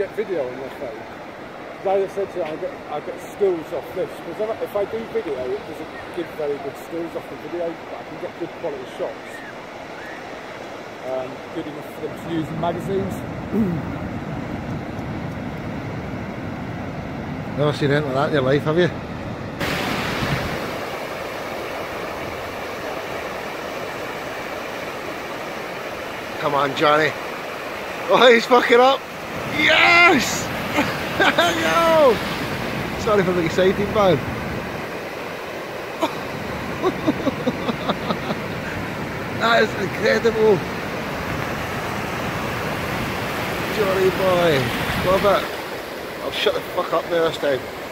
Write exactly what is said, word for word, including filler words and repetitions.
get video on your phone? Like I said to you, I get, I get stills off this, because if I do video, it doesn't give very good stills off the video, but I can get good quality shots. Um, good enough for them to use in magazines. Never seen anything like that in your life, have you? Come on, Johnny. Oh, he's fucking up. Yes! No! Sorry for the exciting man. That is incredible. Johnny boy. Love it. I'll shut the fuck up there this time.